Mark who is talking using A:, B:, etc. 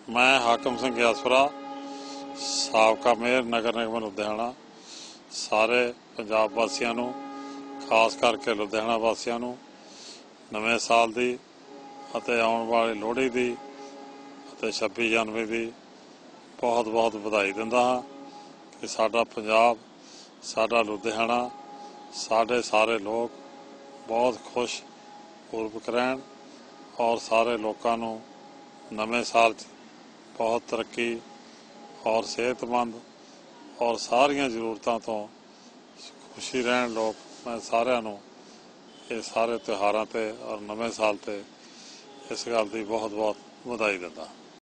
A: मैं हाकम सिंह ग्यासपुरा साबका मेयर नगर निगम लुधियाना सारे पंजाब वासियों नूं खास करके लुधियाना वासियों नूं नवें साल दी अते आउण वाली लोहड़ी दी अते 26 जनवरी दी बहुत बहुत बधाई दिंदा हां कि साडा पंजाब साडा लुधियाना साडे सारे लोग बहुत खुश पूर्वक रहन और सारे लोगों नूं नवें साल बहुत तरक्की और सेहतमंद और सारिया जरूरतों तो खुशी रहन लोग। मैं सारिਆਂ ਨੂੰ ये सारे त्योहारों ते और नवें साल ते इस गल की बहुत बहुत बधाई दिंदा।